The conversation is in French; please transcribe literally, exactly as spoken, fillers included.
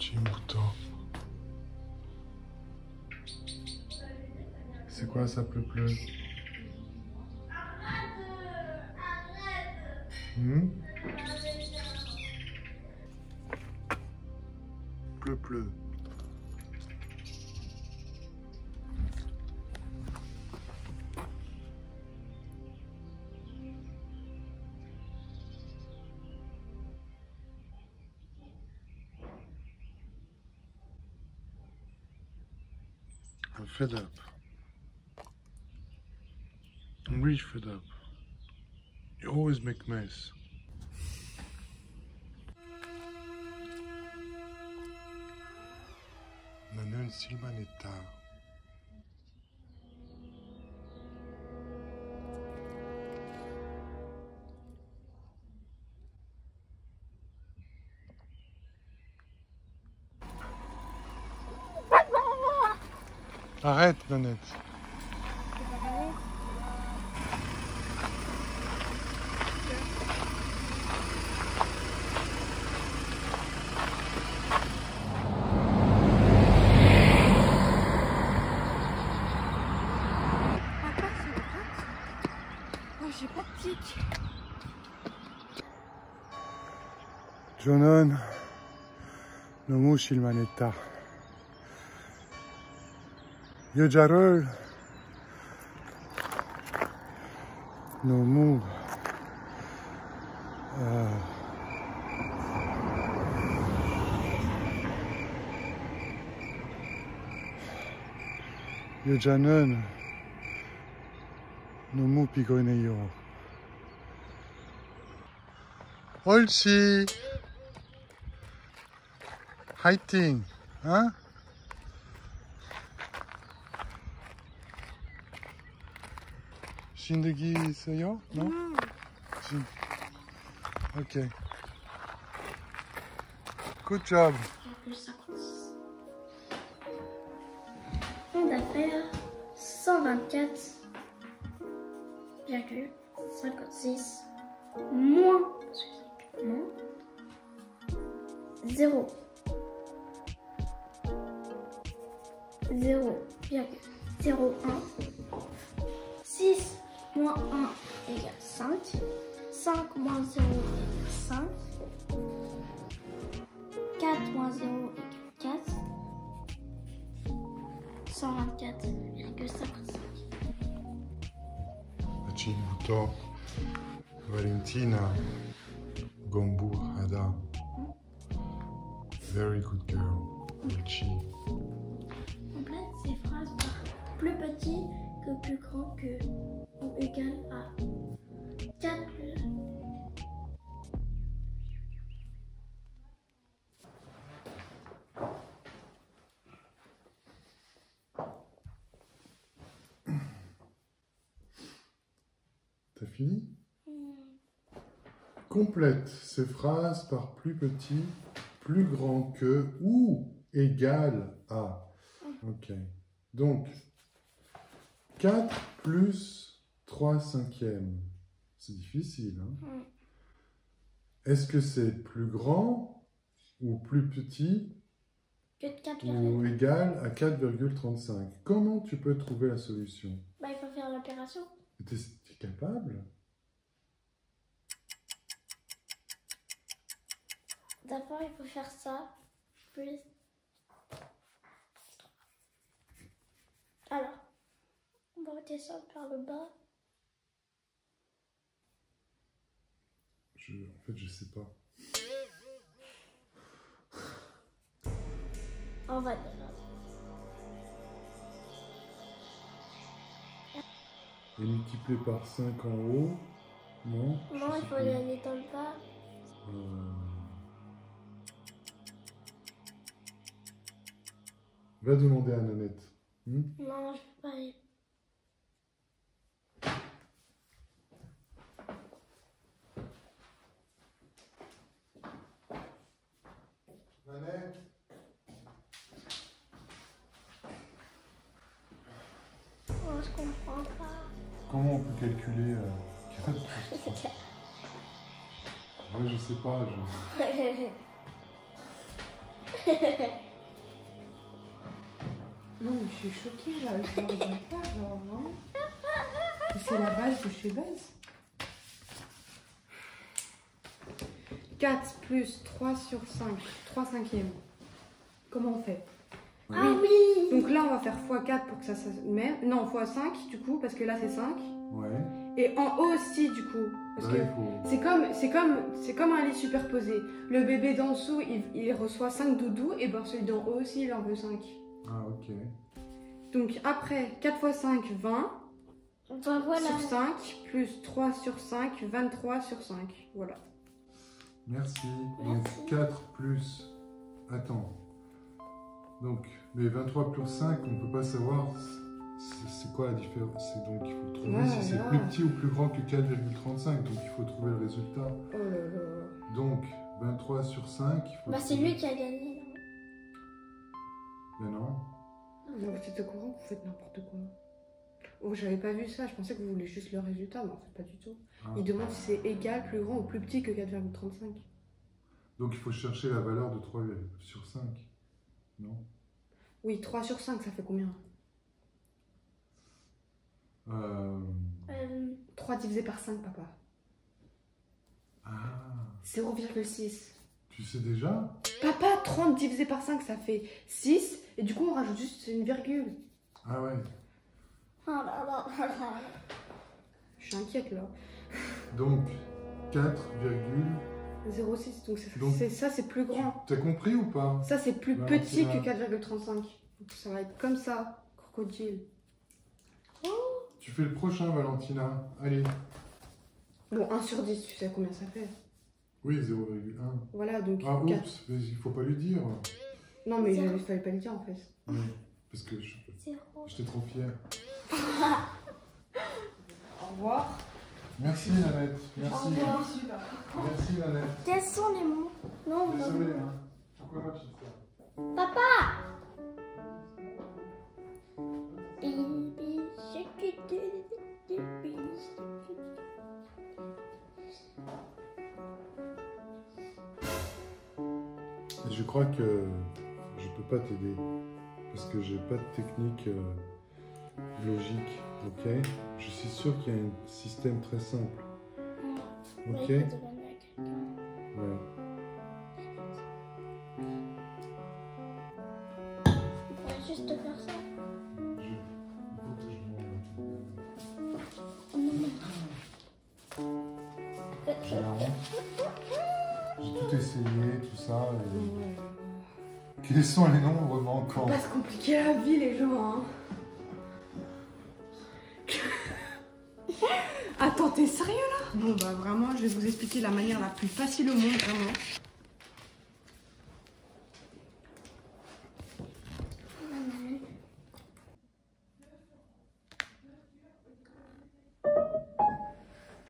Petit mouton. C'est quoi ça, pleu pleu? Hmm? Pleu pleu. I'm fed up. I'm really fed up. You always make mess. Nanon Silmanetta. Arrête, Nanette. J'ai pas de tic. Jonon, nomu Silmanetta. Yojarol, nomu. Uh, Yojanon, nomu pigoneyo. 옳지. 화이팅. 어? 진드기 있어요? 너? 음. 진. 오케이. Good job. On va faire cent vingt-quatre virgule cinquante-six moins zéro virgule zéro un. six moins un égale cinq. cinq moins zéro égale cinq. quatre moins zéro égale quatre. cent vingt-quatre virgule cinquante-cinq. Cibuto Valentina Gombu Hada. Very good girl. 옳지. Complète ces phrases par plus petit que plus grand que ou égal à quatre plus. T'as fini? Complète ces phrases par plus petit, plus grand que ou égal à. Ok. Donc, quatre plus trois cinquièmes. C'est difficile, hein? Mm. Est-ce que c'est plus grand ou plus petit Que quatre ou égal à quatre virgule trente-cinq? Comment tu peux trouver la solution? Bah, il faut faire l'opération. T'es t'es capable? D'abord, il faut faire ça. Plus. Alors, on va descendre par le bas. Je, en fait, je sais pas. On va descendre. Et multiplié par cinq en haut? Non? Non, il faut aller dans le bas. Euh... Va demander à Nanette. Hmm? Non, je peux pas aller. Nanette? Oh, je comprends pas. Comment on peut calculer euh, quatre plus trois? Ouais, je sais pas. Je... Non, mais je suis choquée là, je ne regarde pas, genre, non. C'est la base de chez base. quatre plus trois sur cinq, trois cinquièmes. Comment on fait? Ah oui. Donc là, on va faire fois quatre pour que ça se mette. Non, fois cinq du coup, parce que là c'est cinq. Ouais. Et en haut aussi du coup. Parce Ouais, que il faut- c'est comme, c'est comme, c'est comme un lit superposé. Le bébé d'en dessous, il, il reçoit cinq doudous, et ben celui d'en haut aussi, il en veut cinq. Ah, ok. Donc après, quatre fois cinq, vingt. Ben voilà. Sur cinq, plus trois sur cinq, vingt-trois sur cinq. Voilà. Merci. Merci. Donc quatre plus... Attends. Donc, mais vingt-trois plus cinq, on ne peut pas savoir c'est c'est quoi la différence. C'est donc il faut trouver Ouais, si c'est là. plus petit ou plus grand que quatre virgule trente-cinq. Donc il faut trouver le résultat. Oh là là. Donc vingt-trois sur cinq, il faut Bah c'est trouver- lui qui a gagné. là. Ben non. Non, vous êtes au courant que vous faites n'importe quoi. Oh, j'avais pas vu ça, je pensais que vous vouliez juste le résultat, mais en fait pas du tout. Ah. Il demande si c'est égal, plus grand ou plus petit que quatre virgule trente-cinq. Donc il faut chercher la valeur de trois sur cinq. Non. Oui, trois sur cinq, ça fait combien? Euh... Euh, trois divisé par cinq, papa. Ah. zéro virgule six. Tu sais déjà? Papa, trente divisé par cinq, ça fait six. Et du coup, on rajoute juste une virgule. Ah ouais. oh là là là là. Je suis inquiète là. Donc quatre virgule... zéro virgule six, donc c'est- Donc- c'est- ça c'est plus grand. T'as compris ou pas? Ça c'est plus Valentina. petit que quatre virgule trente-cinq. Donc ça va être comme ça, crocodile. Tu fais le prochain, Valentina. Allez. Bon, un sur dix, tu sais combien ça fait. Oui, zéro virgule un. Voilà, donc Ah, quatre. oups, mais il faut pas lui dire. Non mais Zéro. il fallait pas le dire en fait. Oui, parce que je- Zéro. j'étais trop fier. Au revoir. Merci, Nanette. Merci. Au revoir. Merci, Nanette. Quels sont les mots? Non, non. Désolé, hein. Pourquoi moi, tu fais ça? Papa. Baby shark, baby shark. Et je crois que je peux pas t'aider parce que j'ai pas de technique euh, logique, ok? Je suis sûr qu'il y a un système très simple, ok? Ouais, il faut demander à quelqu'un. Ouais. On pourrait juste faire ça. Je... il faut que je demande. Oh non, non. J'ai la honte. J'ai tout essayé, tout ça. Et... Quels sont les nombres manquants? Pas se compliquer la vie les gens hein. Attends, t'es sérieux là? Bon bah vraiment, je vais vous expliquer la manière la plus facile au monde, vraiment.